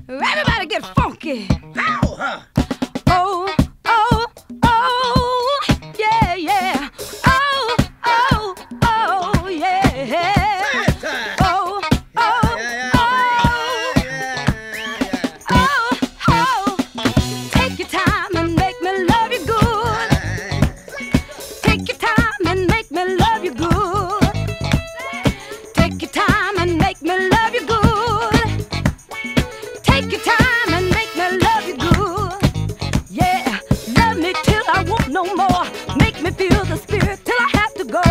Everybody get funky. Ow! Oh, oh, oh, yeah, yeah. Oh, oh, oh, yeah. Oh, oh, oh, oh, oh. Take your time and make me love you good. Take your time and make me love you good. Take your time and make me love you good. Take your time and make me love you good. Yeah, love me till I won't no more. Make me feel the spirit till I have to go.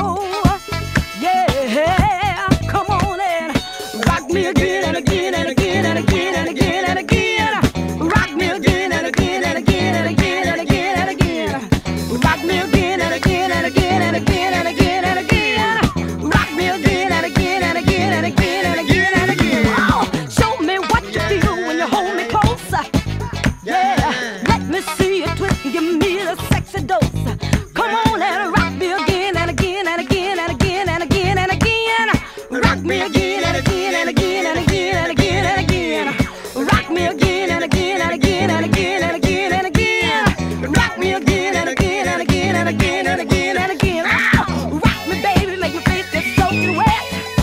Yeah, come on and rock me again and again and again and again and again and again. Rock me again and again and again and again and again and again. Rock me again and again and again and again and again and again. Rock me again and again and again and again and again and again. Oh, show me what you feel when you hold me closer. Yeah, let me see you twist and give me the sexy dose. Come on and rock me again and again and again and again and again and again. Rock me again and again and again and again and again and again. Rock me again and again and again and again and again and again. Rock me again and again and again and again and again and again. Ow! Rock me, baby, make me face get soaking wet.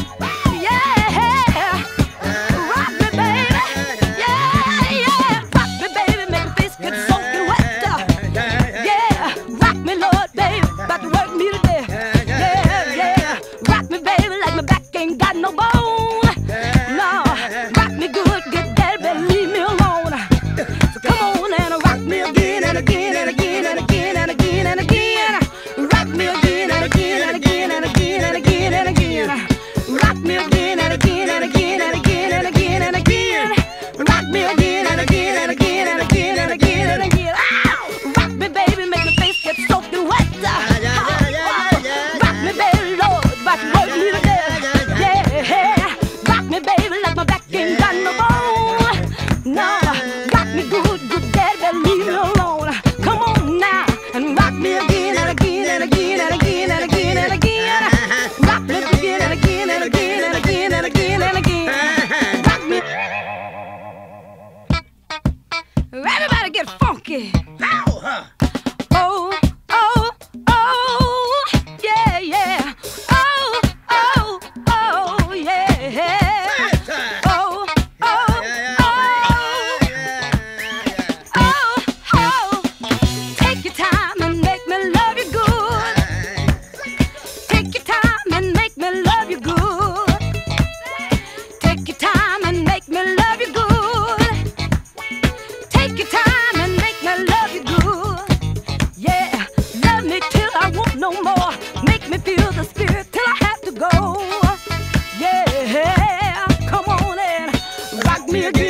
Yeah, rock me, baby. Yeah, yeah, rock me, baby, make me face get soaking wet. Yeah, rock me, Lord, baby, about to work me to death. Yeah, yeah, rock me, baby, like my back ain't got no bone. No, rock me good, good daddy, but leave me alone. So come on and rock me again and again and again and again and again and again. Rock me again and again and again and again and again and again. Rock me again and again and again and again and again and again. Rock me again and again and again and again and again and again. Ow! Rock me, baby, make my face get soaking wet. Rock me, baby, Lord, about to work me to death. Yeah, rock me, baby, like my back ain't got no bone. No, rock me good, good daddy, but leave me alone. Come on now and rock me again and again and again and again and again and again. Rock me again and again and again and again and again and again. Rock me. Everybody get funky. Ow! Oh, oh, oh, yeah, yeah. Oh, oh, oh, yeah. Oh, oh, oh, oh. Take your time and make me love you good. Take your time and make me love you good. Take your time and make me love you good. Take your time and make me love you good. Yeah, love me till I won't no more. Make me feel the spirit till I have to go. Yeah, come on and rock me again.